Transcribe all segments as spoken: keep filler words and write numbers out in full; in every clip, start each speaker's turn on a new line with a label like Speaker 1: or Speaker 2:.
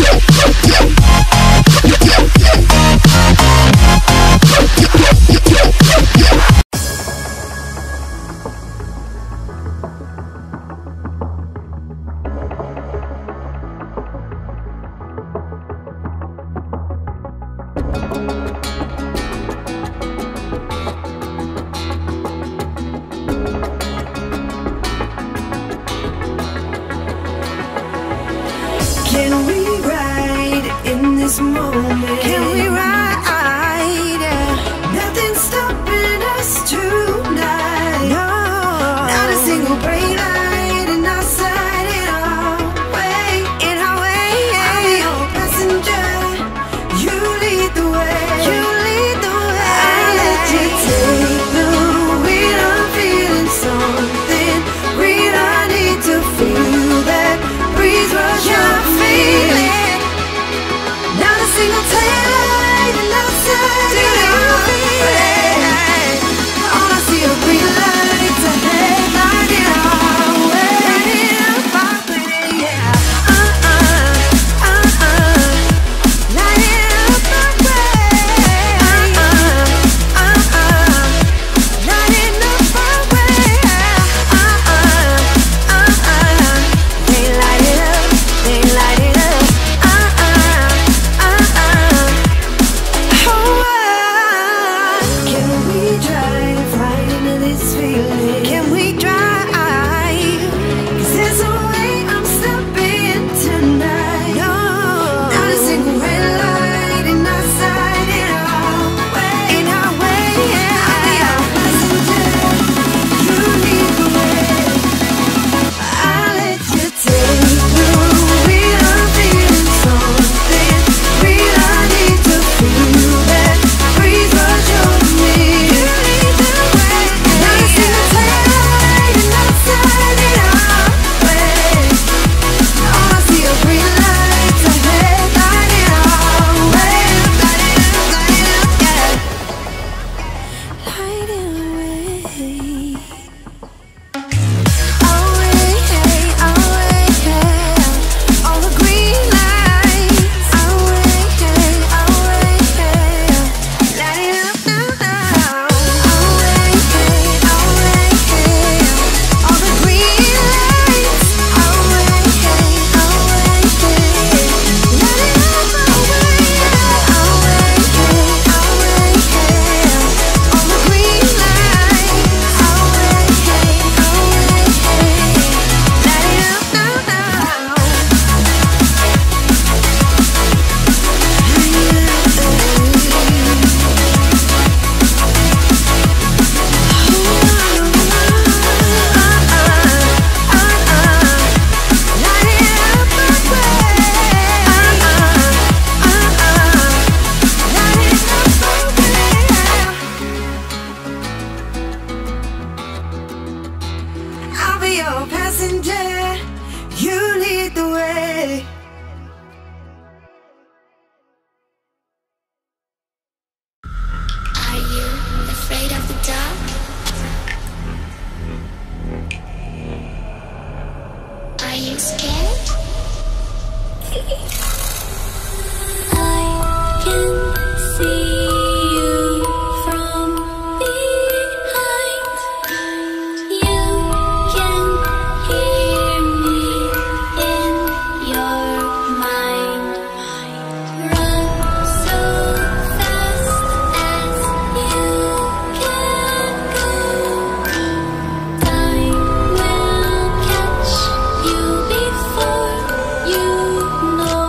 Speaker 1: this moment. Can we ride? Nothing's stopping us tonight. No, not a single brake light in our sight. In our way, in our way. I'll be your passenger. You lead the way. You lead the way. I'll let you take the wheel. I'm feeling something real. I need to feel that breeze rush. You're feeling. Not a single taillight in our sight. Do you feel it? All I see are green lights ahead, lighting our way. Lighting up our way, yeah. Uh-uh, uh-uh. Lighting up our way. Uh-uh, uh-uh. Lighting up our way. Uh-uh, uh-uh. They light it up, they light it up. Can we drive? 'Cause there's no way I'm stopping tonight. No, not a single red light in our sight. In our way, in our way, yeah. I'll be our passenger. You lead the way. I'll let you take the wheel. I'm feeling something real. I need to feel that breeze rush over me. You lead the way. Not a single taillight in our sight. In our way. All I see are green lights ahead, lighting our way. Lighting up, lighting up, yeah. Lighting away. Away, away, yeah. All the green lights. Away, away, yeah. Lighting up now. Away, away, yeah. All the green lights. Away, away, yeah. Lighting up our way. Away, away, yeah. All the green lights. Away, away, yeah. Lighting up now. I'll be your passenger. You lead the way.
Speaker 2: Are you afraid of the dark? Are you scared? I can see you from behind. You can hear me in your mind. Run so fast as you can go. Time will catch you before you know.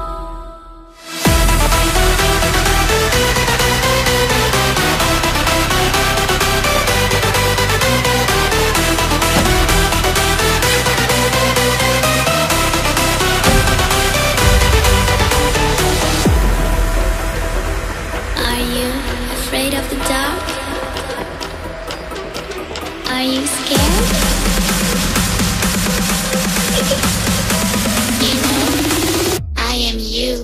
Speaker 2: Are you afraid of the dark? Are you scared? You know, I am you.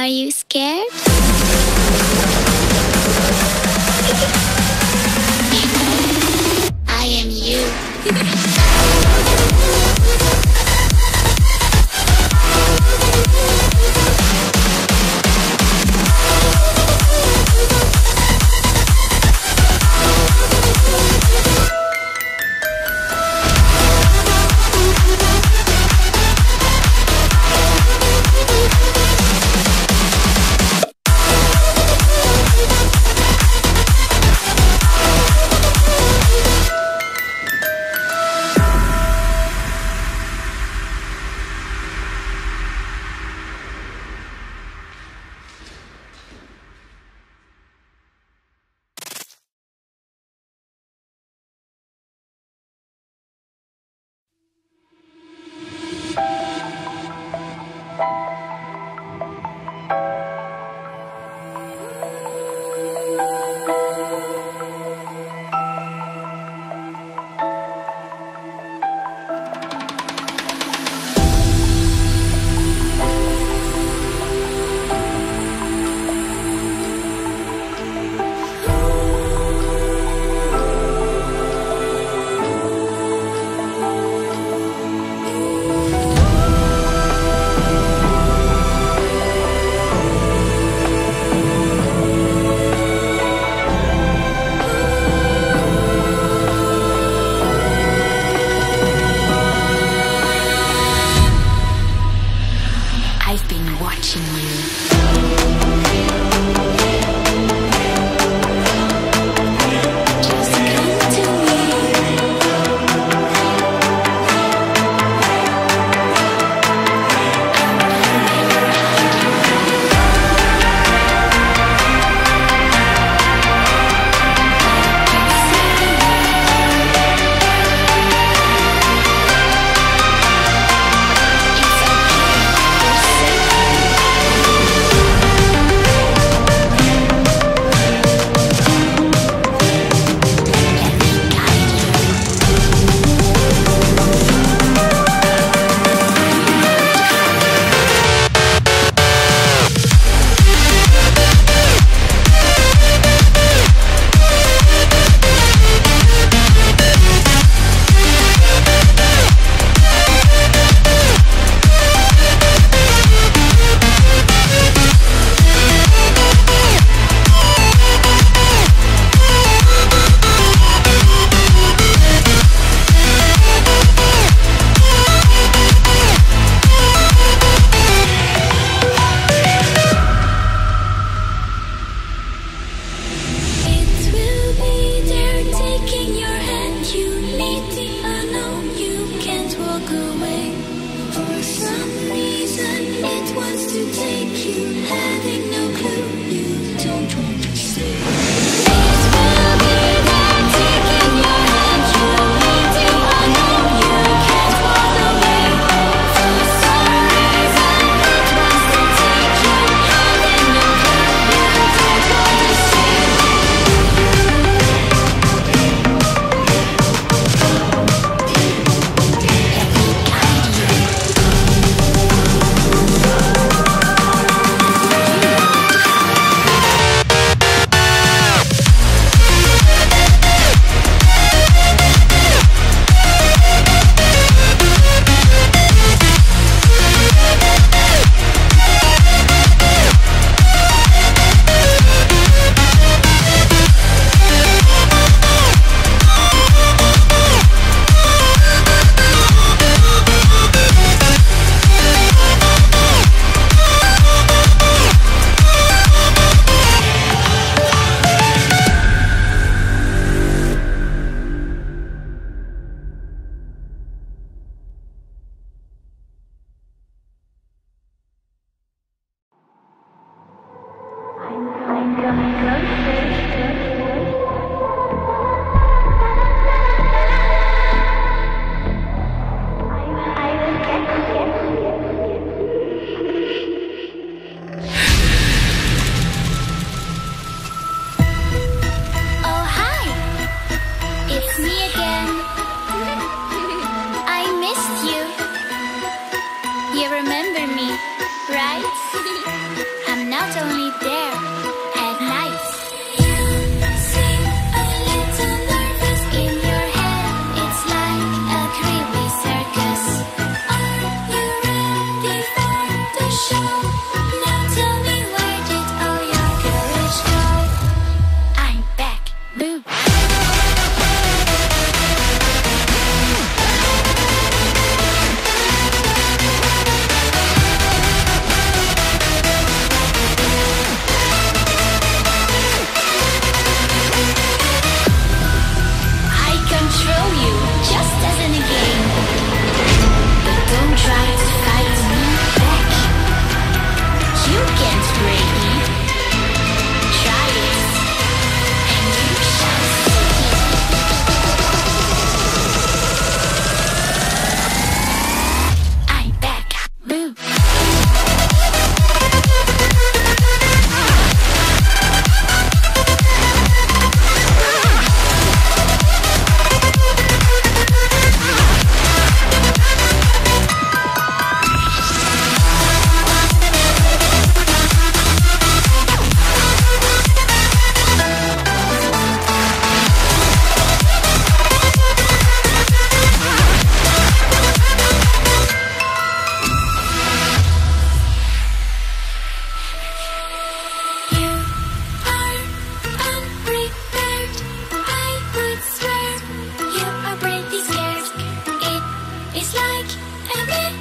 Speaker 2: Are you scared? I am you.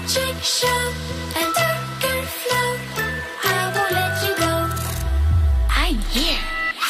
Speaker 2: magic show, a darker flow. I won't let you go. I'm here.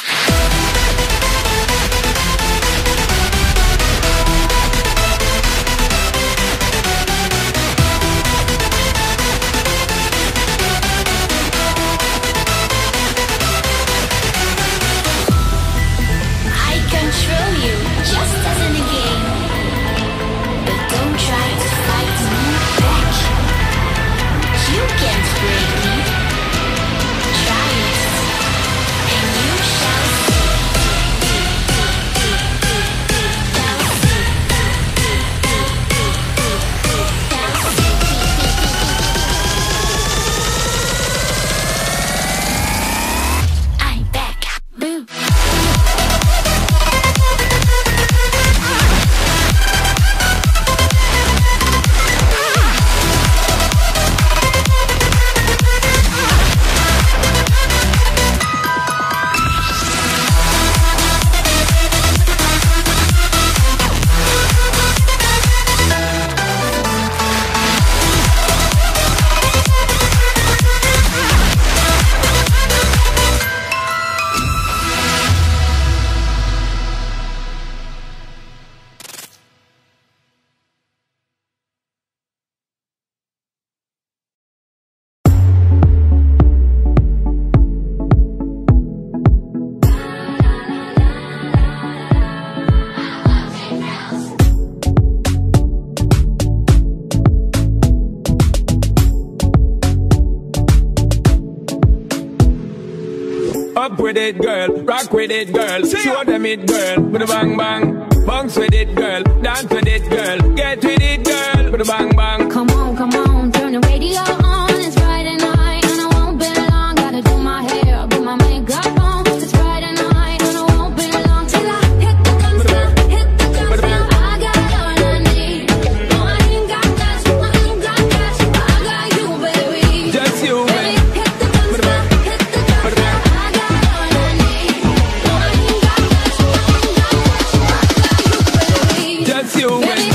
Speaker 3: Up with it, girl. Rock with it, girl. Show them it, girl. With a bang bang. Bounce with it, girl. Dance with it, girl. Get with it, girl. With a bang bang.
Speaker 4: Come on, come on. Turn the radio on. It's Friday night and I won't be long. Gotta do my hair, put my makeup on. It's Friday night and I won't be long till I hit the dance floor, hit the dance floor. I got all I need. No, I ain't got cash, I ain't got cash. I got you, baby.
Speaker 3: Just you,
Speaker 4: baby. Hit the dance floor, hit the dance floor. I got all I need. No, I ain't got cash, I ain't got cash. I got you, baby.
Speaker 3: Just you, baby.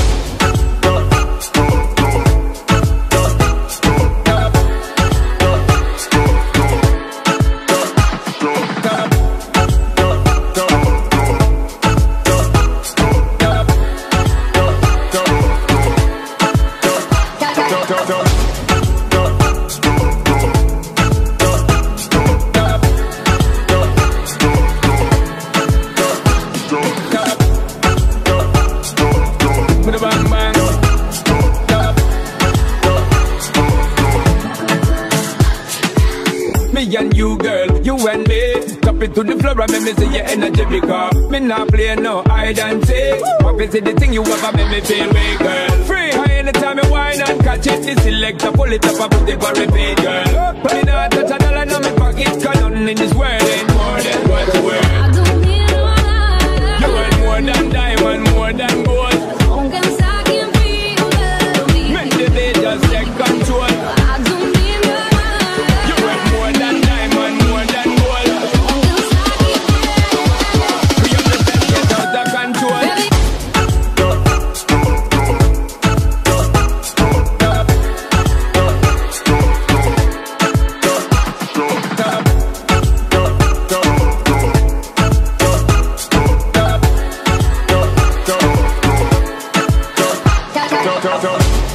Speaker 3: Me and you, girl, you and me. Top it to the floor and make me see your energy because me not play no hide and seek. Obviously the thing you ever make me feel way, girl. Free, high anytime you whine and catch it. The selector pull it up and put it for repeat, girl. But me not touch a dollar in my pocket, cause nothing in this world ain't more than what's worth.
Speaker 4: I don't need no one.
Speaker 3: You want more than diamond, more than gold.
Speaker 4: As long as I can feel the beat.
Speaker 3: Make the day just take control.
Speaker 4: I don't need no one.
Speaker 3: You want more than diamond, more than gold.
Speaker 4: As long as I can feel
Speaker 3: We understand, get out of control.
Speaker 4: baby.
Speaker 3: Go, go, go.